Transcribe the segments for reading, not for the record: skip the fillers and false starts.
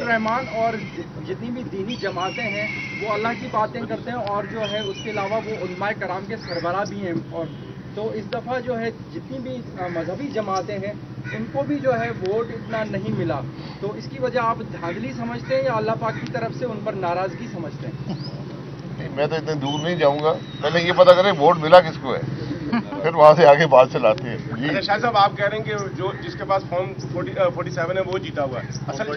रहमान और जितनी भी दीनी जमातें हैं वो अल्लाह की बातें करते हैं और जो है उसके अलावा वो उलमाए कराम के सरबराह भी हैं। और तो इस दफ़ा जो है जितनी भी मजहबी जमातें हैं उनको भी जो है वोट इतना नहीं मिला, तो इसकी वजह आप धांधली समझते हैं या अल्लाह पाक की तरफ से उन पर नाराज़गी समझते हैं? मैं तो इतने दूर नहीं जाऊंगा, पहले ये पता करें वोट मिला किसको है, फिर वहां से आगे बात चलाते हैं। अच्छा शाह साहब, आप कह रहे हैं कि जो जिसके पास फॉर्म 47 है वो जीता हुआ है। असल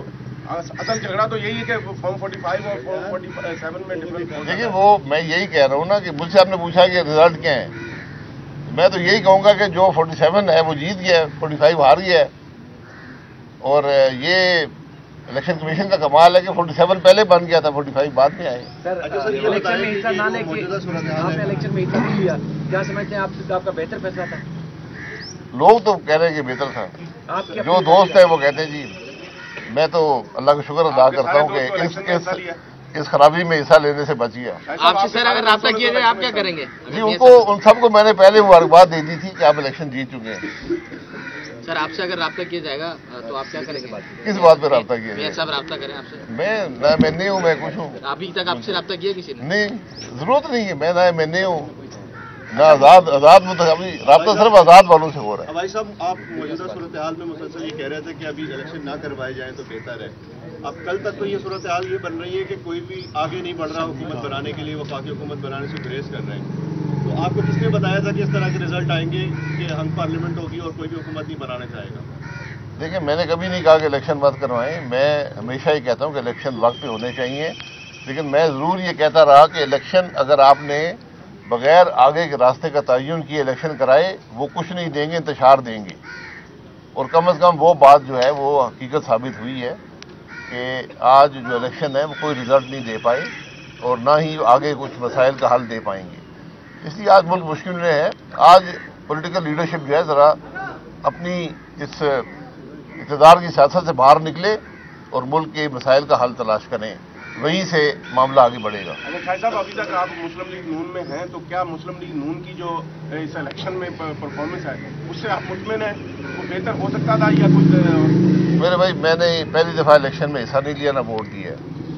झगड़ा तो यही है कि फॉर्म 45 और फॉर्म 47 में डिफरेंस। देखिए वो मैं यही कह रहा हूँ ना कि मुझसे आपने पूछा कि रिजल्ट क्या है, मैं तो यही कहूँगा कि जो 47 है वो जीत गया है, 45 हार गया है। और ये इलेक्शन कमीशन का कमाल है कि 47 पहले बन गया था, 45 बाद में आए। सर इलेक्शन में हिस्सा ना लेके आपने इलेक्शन में हिस्सा नहीं लिया, क्या समझते हैं आपका बेहतर फैसला था? लोग तो कह रहे हैं कि बेहतर था, जो दोस्त है वो कहते हैं जी। मैं तो अल्लाह का शुक्र अदा करता हूँ कि इस खराबी में हिस्सा लेने से बच गया। आपसे सर अगर राब्ता किया जाए आप क्या करेंगे? जी उन सबको मैंने पहले मुबारकबाद दे दी थी कि आप इलेक्शन जीत चुके हैं। सर आपसे अगर राब्ता किया जाएगा तो आप क्या करेंगे? किस बात पे राब्ता किया मैं सब राब्ता करें आपसे? मैं नहीं हूँ, मैं कुछ हूँ। अभी तक आपसे राब्ता किया किसी ने? नहीं, जरूरत नहीं है, मैं नहीं हूँ ना। आजाद मतलब अभी राब्ता सिर्फ आजाद वालों से हो रहा है। भाई साहब, आप मौजूदा सूरत हाल में मुसलसल ये कह रहे थे कि अभी इलेक्शन ना करवाए जाए तो बेहतर है। अब कल तक तो ये सूरत हाल ये बन रही है कि कोई भी आगे नहीं बढ़ रहा हुकूमत बनाने के लिए, वफाकी हुकूमत बनाने से गुरेज कर रहे हैं। तो आपको किसने बताया था कि इस तरह के रिजल्ट आएंगे कि हम पार्लियामेंट होगी और कोई भी हुकूमत नहीं बनाना चाहेगा? देखिए मैंने कभी नहीं कहा कि इलेक्शन मत करवाएं, मैं हमेशा ही कहता हूं कि इलेक्शन वक्त पे होने चाहिए। लेकिन मैं ज़रूर ये कहता रहा कि इलेक्शन अगर आपने बगैर आगे के रास्ते का तयन किए इलेक्शन कराए, वो कुछ नहीं देंगे, इंतशार देंगे। और कम अज़ कम वो बात जो है वो हकीकत साबित हुई है कि आज जो इलेक्शन है वो कोई रिजल्ट नहीं दे पाए और ना ही आगे कुछ मसाइल का हल दे पाएंगे। इसलिए आज मुल्क मुश्किल में है। आज पॉलिटिकल लीडरशिप जो है ज़रा अपनी इस इक़्तिदार की सियासत से बाहर निकले और मुल्क के मसाइल का हल तलाश करें, वहीं से मामला आगे बढ़ेगा। अच्छा शाह साहब, अभी तक आप मुस्लिम लीग नून में हैं, तो क्या मुस्लिम लीग नून की जो इस इलेक्शन में परफॉर्मेंस है उससे आप मुतमिन हैं? वो बेहतर हो सकता था या कुछ? मेरे भाई, मैंने पहली दफ़ा इलेक्शन में हिस्सा नहीं लिया, ना वोट दिया,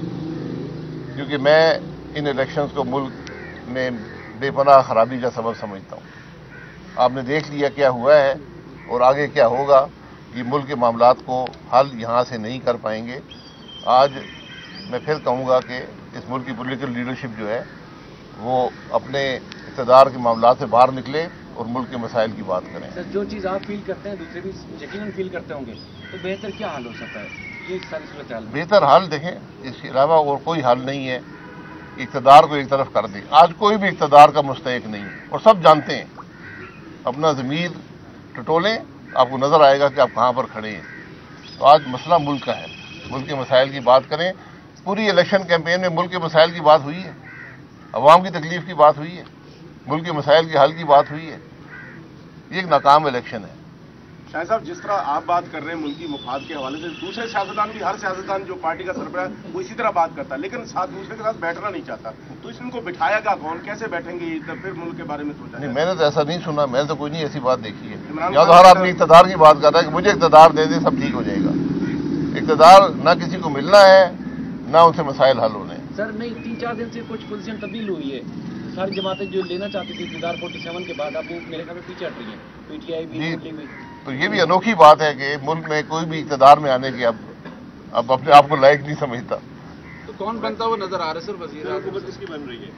क्योंकि मैं इन इलेक्शंस को मुल्क में बेपनाह खराबी का सबब समझता हूँ। आपने देख लिया क्या हुआ है और आगे क्या होगा। ये मुल्क के मामलात को हल यहाँ से नहीं कर पाएंगे। आज मैं फिर कहूँगा कि इस मुल्क की पॉलिटिकल लीडरशिप जो है वो अपने इक़्तिदार के मामलात से बाहर निकले और मुल्क के मसाइल की बात करें। सर जो चीज़ आप फील करते हैं दूसरे भी यकीनन फील करते होंगे, तो बेहतर क्या हल हो सकता है ये सारी सूरत हाल? बेहतर हल देखें, इसके अलावा और कोई हल नहीं है। इक़्तिदार को एक तरफ कर दें। आज कोई भी इक़्तिदार का मुस्तहिक नहीं है और सब जानते हैं। अपना ज़मीर टटोलें, आपको नज़र आएगा कि आप कहाँ पर खड़े हैं। तो आज मसला मुल्क का है, मुल्क के मसाइल की बात करें। पूरी इलेक्शन कैंपेन में मुल्क के मसाइल की बात हुई है, अवाम की तकलीफ की बात हुई है, मुल्क के मसाइल के हल की बात हुई है। ये एक नाकाम इलेक्शन है। शाह साहब, जिस तरह आप बात कर रहे हैं मुल्की मुफाद के हवाले से, दूसरे सियासतदान भी, हर सियासतदान जो पार्टी का सरबराह है वो इसी तरह बात करता है, लेकिन साथ दूसरे के साथ बैठना नहीं चाहता। तो इनको बिठाएगा कौन? कैसे बैठेंगे? तब फिर मुल्क के बारे में सोचा नहीं, मैंने तो ऐसा नहीं सुना, मैंने तो कोई नहीं ऐसी बात देखी है। या तो हर आदमी इक़्तिदार की बात कर रहा है कि मुझे इक़्तिदार दे दे सब ठीक हो जाएगा। इक़्तिदार ना किसी को मिलना है ना उनसे मसाइल हल होने। सर नहीं, 3-4 दिन से कुछ पोजीशन तब्दील हुई है। सारी जमातें जो लेना चाहती थी इक़्तिदार 47 के बाद, अब वो मेरे ख्याल में पीछे हट रही है। पीटीआई भी। तो ये भी अनोखी बात है कि मुल्क में कोई भी इक़्तिदार में आने की अब अपने आप को लायक नहीं समझता। तो कौन बनता हुआ नजर आ रहा है सर वज़ीर हुकूमत किसकी बन रही है?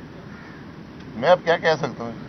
मैं अब क्या कह सकता हूँ।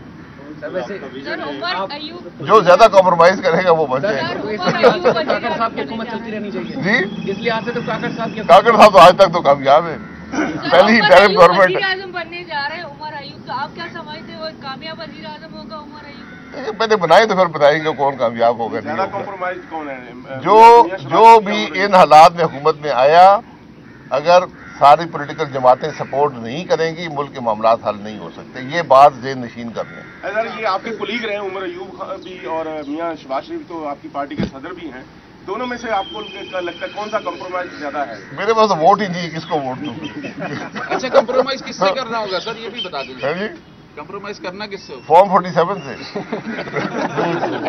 वैसे जो ज्यादा कॉम्प्रोमाइज करेगा वो बन जाएगा। काकड़ साहब की हुकूमत चलती रहनी चाहिए जी, इस लिहाज से तो काकड़ साहब तो आज तक तो कामयाब है। पहली ही डायरेक्ट गवर्नमेंट वज़ीर आज़म बनने जा रहे हैं उमर अयूब, तो आप क्या समझते हो कामयाब वज़ीर आज़म होगा उमर अयूब? पहले बनाए तो फिर बताएंगे कौन कामयाब होगा नहीं होगा। कॉम्प्रोमाइज कौन है? जो भी इन हालात में हुकूमत में आया, अगर सारी पॉलिटिकल जमातें सपोर्ट नहीं करेंगी, मुल्क के मामलात हल नहीं हो सकते। ये बात ज़हन नशीन कर लें। सर ये आपके कुलीग रहे उमर अयूब भी और मियां शहबाज शरीफ तो आपकी पार्टी के सदर भी हैं, दोनों में से आपको लगता है कौन सा कॉम्प्रोमाइज ज्यादा है? मेरे पास तो वोट ही नहीं, किसको वोट दूं? अच्छा कंप्रोमाइज किससे करना होगा सर, ये भी बता दीजिए। जी, कंप्रोमाइज करना किससे? फॉर्म 47 से।